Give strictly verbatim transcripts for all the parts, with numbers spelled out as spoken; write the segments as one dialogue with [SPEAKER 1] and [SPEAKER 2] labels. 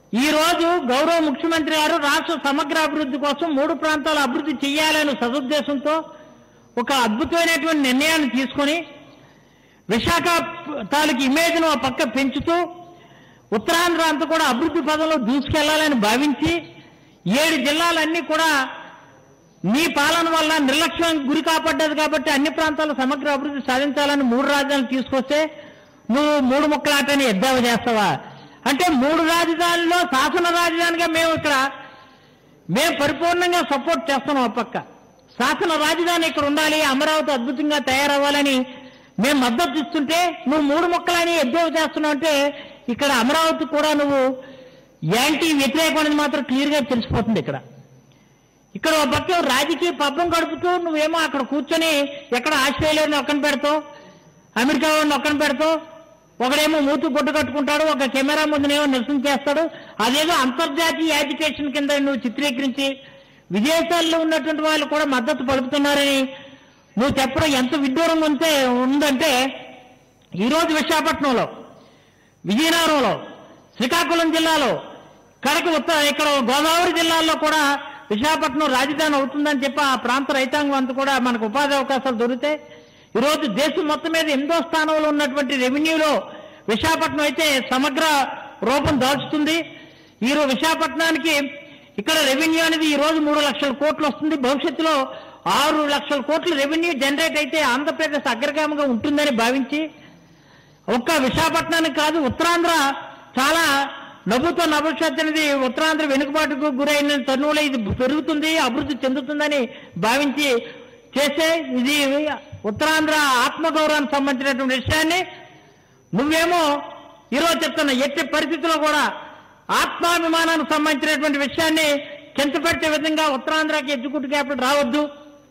[SPEAKER 1] ఈ రోజు గౌరవ ముఖ్యమంత్రి గారు రాష్ట్ర సమగ్ర అభివృద్ధి కోసం మూడు ప్రాంతాల అభివృద్ధి చేయాలనే సదుద్దేశంతో ఒక అద్భుతమైనటువంటి నిర్ణయాన్ని తీసుకొని విశాఖ తాలూకు ఇమేజ్ను ఒక పక్క పెంచుతూ ఉత్తరాంధ్ర అంతా కూడా అభివృద్ధి పదంలో దూసుకెళ్లాలని భావించి ఏడు జిల్లాలన్నీ కూడా నీ పాలన వల్ల నిర్లక్ష్యం గురి కాపాడ్డది కాబట్టి అన్ని ప్రాంతాల సమగ్ర అభివృద్ధి సాధించాలని మూడు రాజధానులు తీసుకొస్తే నువ్వు మూడు ముక్కలాటని ఎద్దావా చేస్తావా అంటే మూడు రాజధానుల్లో శాసన రాజధానిగా మేము ఇక్కడ మేము పరిపూర్ణంగా సపోర్ట్ చేస్తున్నాం. ఆ పక్క శాసన రాజధాని ఇక్కడ ఉండాలి, అమరావతి అద్భుతంగా తయారవ్వాలని మేము మద్దతు ఇస్తుంటే నువ్వు మూడు ముక్కలని ఎద్దేవా చేస్తున్నావు అంటే ఇక్కడ అమరావతి కూడా నువ్వు యాంటీ వ్యతిరేకం అనేది మాత్రం క్లియర్గా తెలిసిపోతుంది. ఇక్కడ ఇక్కడ ఒక పక్క రాజకీయ పబ్బం గడుపుతూ నువ్వేమో అక్కడ కూర్చొని ఎక్కడ ఆస్ట్రేలియాని ఒక్కని పెడతావు, అమెరికా వాడిని ఒక్కని పెడతావు, ఒకడేమో మూతు గుడ్డ కట్టుకుంటాడు, ఒక కెమెరా ముందునేమో నిరసన చేస్తాడు. అదేదో అంతర్జాతీయ యాజిటేషన్ కింద నువ్వు చిత్రీకరించి విదేశాల్లో ఉన్నటువంటి వాళ్ళు కూడా మద్దతు పలుకుతున్నారని నువ్వు చెప్పడం ఎంత విడ్డూరంగా ఉంటే ఉందంటే ఈరోజు విశాఖపట్నంలో, విజయనగరంలో, శ్రీకాకుళం జిల్లాలో, కడక ఉత్తర ఇక్కడ గోదావరి జిల్లాల్లో కూడా విశాఖపట్నం రాజధాని అవుతుందని చెప్పి ఆ ప్రాంత రైతాంగం అంతా కూడా మనకు ఉపాధి అవకాశాలు దొరికితే ఈరోజు దేశం మొత్తం మీద ఎనిమిదో స్థానంలో ఉన్నటువంటి రెవెన్యూలో విశాఖపట్నం అయితే సమగ్ర రూపం దాల్చుతుంది. ఈరోజు విశాఖపట్నానికి ఇక్కడ రెవెన్యూ అనేది ఈ రోజు మూడు లక్షల కోట్లు వస్తుంది. భవిష్యత్తులో ఆరు లక్షల కోట్ల రెవెన్యూ జనరేట్ అయితే ఆంధ్రప్రదేశ్ అగ్రగామిగా ఉంటుందని భావించి ఒక్క విశాఖపట్నానికి కాదు ఉత్తరాంధ్ర చాలా నవ్వుతో నభవిష్యత్ అనేది ఉత్తరాంధ్ర వెనుకబాటుకు గురైన తరుణంలో ఇది పెరుగుతుంది, అభివృద్ధి చెందుతుందని భావించి చేసే ఇది ఉత్తరాంధ్ర ఆత్మగౌరవానికి సంబంధించినటువంటి విషయాన్ని నువ్వేమో ఈరోజు చెప్తున్నా. ఎట్టి పరిస్థితుల్లో కూడా ఆత్మాభిమానానికి సంబంధించినటువంటి విషయాన్ని కించపెట్టే విధంగా ఉత్తరాంధ్రకి ఎగ్జిక్యూటివ్ క్యాపిటల్ రావద్దు,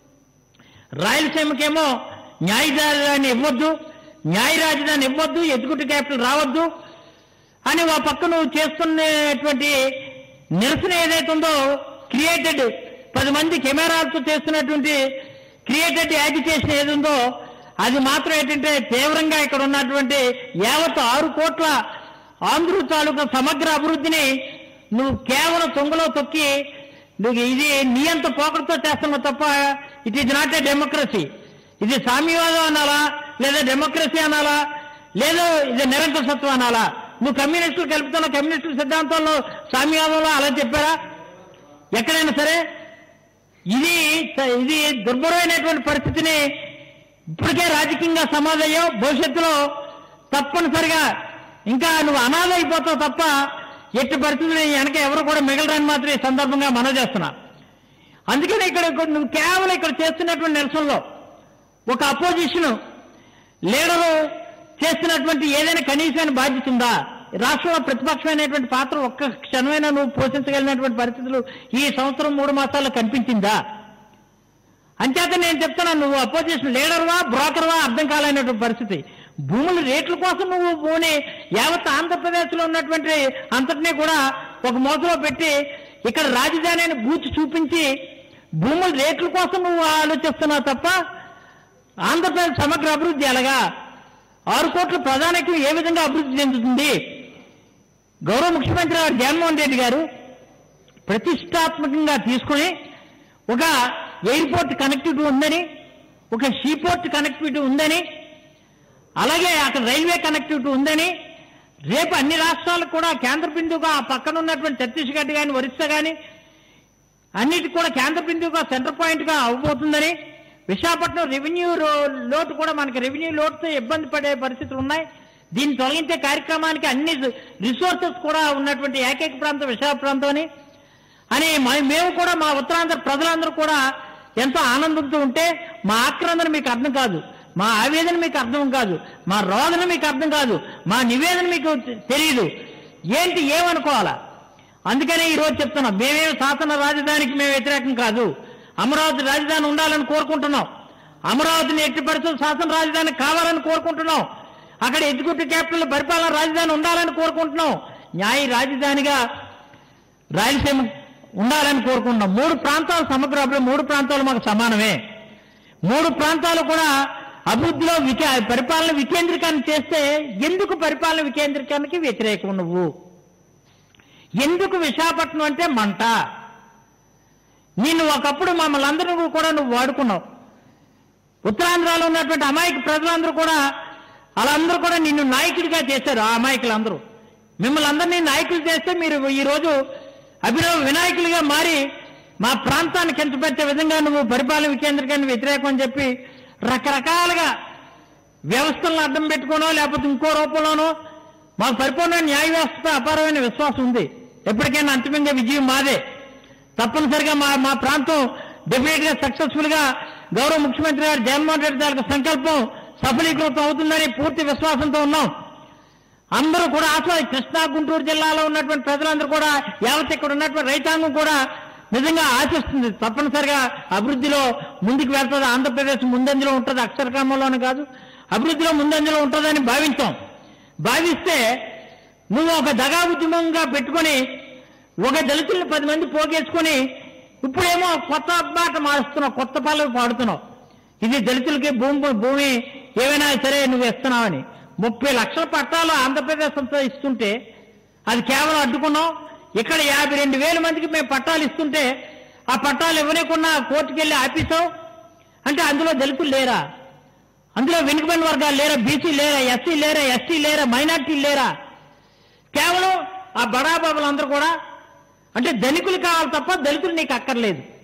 [SPEAKER 1] రాయలసీమకేమో న్యాయ రాజధాని ఇవ్వద్దు, న్యాయ రాజధాని ఇవ్వద్దు, ఎగ్జిక్యూటివ్ క్యాపిటల్ రావద్దు అని ఆ పక్క నువ్వు చేస్తున్నటువంటి నిరసన ఏదైతే ఉందో క్రియేటెడ్ పది మంది కెమెరాలతో చేస్తున్నటువంటి క్రియేటెడ్ యాజిటేషన్ ఏది ఉందో అది మాత్రం ఏంటంటే తీవ్రంగా ఇక్కడ ఉన్నటువంటి యావత్ ఆరు కోట్ల ఆంధ్ర తాలూకా సమగ్ర అభివృద్ధిని నువ్వు కేవలం తొంగలో తొక్కి నువ్వు ఇది నీ అంత పోకడతో చేస్తున్నావు తప్ప it is not a democracy. ఇది సామ్యవాదం అనాలా, లేదా డెమోక్రసీ అనాలా, లేదా ఇది నిరంకుశత్వం అనాలా? నువ్వు కమ్యూనిస్టులు కలుపుతున్న కమ్యూనిస్టుల సిద్ధాంతంలో సామ్యవాదంలో అలా చెప్పారా ఎక్కడైనా సరే? ఇది ఇది దుర్భరమైనటువంటి పరిస్థితిని ఇప్పటికే రాజకీయంగా సమాధయ్యో భవిష్యత్తులో తప్పనిసరిగా ఇంకా నువ్వు అనాథ అయిపోతావు తప్ప ఎట్టి పరిస్థితులు వెనక ఎవరు కూడా మిగలరని మాత్రం ఈ సందర్భంగా మనవి చేస్తున్నా. అందుకని ఇక్కడ నువ్వు కేవలం ఇక్కడ చేస్తున్నటువంటి నిరసనలో ఒక అపోజిషన్ లీడరు చేస్తున్నటువంటి ఏదైనా కనీసమైన బాధ్యత ఉందా? రాష్ట్రంలో ప్రతిపక్షమైనటువంటి పాత్ర ఒక్క క్షణమైనా నువ్వు పోషించగలిగినటువంటి పరిస్థితులు ఈ సంవత్సరం మూడు మాసాల్లో కనిపించిందా? అంచేత నేను చెప్తున్నాను, నువ్వు అపోజిషన్ లీడర్వా బ్రోకర్వా అర్థం కాలేనటువంటి పరిస్థితి. భూముల రేట్ల కోసం నువ్వు భూమిని యావత్ ఆంధ్రప్రదేశ్లో ఉన్నటువంటి అంతటినీ కూడా ఒక మోసలో పెట్టి ఇక్కడ రాజధానిని బూచి చూపించి భూముల రేట్ల కోసం నువ్వు ఆలోచిస్తున్నావు తప్ప ఆంధ్రప్రదేశ్ సమగ్ర అభివృద్ధి ఎలాగా? ఆరు కోట్ల ప్రధానికి ఏ విధంగా అభివృద్ధి చెందుతుంది? గౌరవ ముఖ్యమంత్రి గారు జగన్మోహన్ రెడ్డి గారు ప్రతిష్టాత్మకంగా తీసుకుని ఒక ఎయిర్పోర్ట్ కనెక్టివిటీ ఉందని, ఒక సీపోర్ట్ కనెక్టివిటీ ఉందని, అలాగే అక్కడ రైల్వే కనెక్టివిటీ ఉందని, రేపు అన్ని రాష్ట్రాలకు కూడా కేంద్ర బిందువుగా ఆ పక్కన ఉన్నటువంటి ఛత్తీస్గఢ్ కానీ ఒరిస్సా కానీ అన్నిటికి కూడా కేంద్ర బిందువుగా సెంటర్ పాయింట్గా అవ్వబోతుందని, విశాఖపట్నం రెవెన్యూ లోటు కూడా మనకి రెవెన్యూ లోటుతో ఇబ్బంది పడే పరిస్థితులు ఉన్నాయి. దీన్ని తొలగించే కార్యక్రమానికి అన్ని రిసోర్సెస్ కూడా ఉన్నటువంటి ఏకైక ప్రాంతం విశాఖ ప్రాంతం అని అని మేము కూడా మా ఉత్తరాంధ్ర ప్రజలందరూ కూడా ఎంతో ఆనందంతో ఉంటే మా ఆక్రందన మీకు అర్థం కాదు, మా ఆవేదన మీకు అర్థం కాదు, మా రోదన మీకు అర్థం కాదు, మా నివేదన మీకు తెలియదు. ఏంటి ఏమనుకోవాలా? అందుకనే ఈరోజు చెప్తున్నాం, మేమేం శాసన రాజధానికి మేము వ్యతిరేకం కాదు, అమరావతి రాజధాని ఉండాలని కోరుకుంటున్నాం. అమరావతిని ఎట్టి పరిస్థితుల్లో శాసన రాజధాని కావాలని కోరుకుంటున్నాం. అక్కడ ఎగ్జిక్యూటివ్ క్యాపిటల్ పరిపాలన రాజధాని ఉండాలని కోరుకుంటున్నాం. న్యాయ రాజధానిగా రాయలసీమ ఉండాలని కోరుకుంటున్నాం. మూడు ప్రాంతాలు సమగ్ర అభివృద్ధి, మూడు ప్రాంతాలు మాకు సమానమే. మూడు ప్రాంతాలు కూడా అభివృద్ధిలో వికే పరిపాలన వికేంద్రీకరణ చేస్తే ఎందుకు పరిపాలన వికేంద్రీకరణకి వ్యతిరేకం నువ్వు? ఎందుకు విశాఖపట్నం అంటే మంట. నిన్ను ఒకప్పుడు మమ్మల్ని అందరూ కూడా నువ్వు వాడుకున్నావు. ఉత్తరాంధ్రలో ఉన్నటువంటి అమాయక ప్రజలందరూ కూడా వాళ్ళందరూ కూడా నిన్ను నాయకుడిగా చేశారు. ఆ అమాయకులందరూ మిమ్మల్ని అందరినీ నాయకులు చేస్తే మీరు ఈరోజు అభినవ వినాయకులుగా మారి మా ప్రాంతాన్ని కించపెట్టే విధంగా నువ్వు పరిపాలన వికేంద్రీకరణ వ్యతిరేకం అని చెప్పి రకరకాలుగా వ్యవస్థలను అడ్డం పెట్టుకోనో లేకపోతే ఇంకో రూపంలోనో మాకు పరిపూర్ణ న్యాయ వ్యవస్థపై అపారమైన విశ్వాసం ఉంది. ఎప్పటికైనా అంతిమంగా విజయం మాదే. తప్పనిసరిగా మా మా ప్రాంతం డెఫినెట్ గా సక్సెస్ఫుల్ గా గౌరవ ముఖ్యమంత్రి గారు జగన్మోహన్ రెడ్డి గారి సంకల్పం సఫలీకృతం అవుతుందని పూర్తి విశ్వాసంతో ఉన్నాం. అందరూ కూడా ఆస్వాది కృష్ణా గుంటూరు జిల్లాలో ఉన్నటువంటి ప్రజలందరూ కూడా యావత్ ఇక్కడ ఉన్నటువంటి రైతాంగం కూడా నిజంగా ఆశిస్తుంది. తప్పనిసరిగా అభివృద్ధిలో ముందుకు వెళ్తుంది. ఆంధ్రప్రదేశ్ ముందంజలో ఉంటుంది, అక్షర క్రమంలోనే కాదు అభివృద్ధిలో ముందంజలో ఉంటుందని భావించాం. భావిస్తే నువ్వు ఒక దగా ఉద్యమంగా పెట్టుకొని ఒక దళితుల్ని పది మంది పోగేసుకొని ఇప్పుడేమో కొత్త మాట మారుస్తున్నావు, కొత్త పాలకు పాడుతున్నావు. ఇది దళితులకి భూమి భూమి ఏమైనా సరే నువ్వు ఇస్తున్నావని ముప్పై లక్షల పట్టాలు ఆంధ్రప్రదేశ్ అంతా ఇస్తుంటే అది కేవలం అడ్డుకున్నావు. ఇక్కడ యాభై రెండు వేల మందికి మేము పట్టాలు ఇస్తుంటే ఆ పట్టాలు ఇవ్వలేకున్నా కోర్టుకు వెళ్ళి ఆపేసావు. అంటే అందులో దళితులు లేరా? అందులో వెనుకబడిన వర్గాలు లేరా? బీసీ లేరా? ఎస్సీ లేరా? ఎస్టీ లేరా? మైనార్టీలు లేరా? కేవలం ఆ బడాబాబులందరూ కూడా అంటే ధనికులు కావాలి తప్ప దళితులు నీకు అక్కర్లేదు.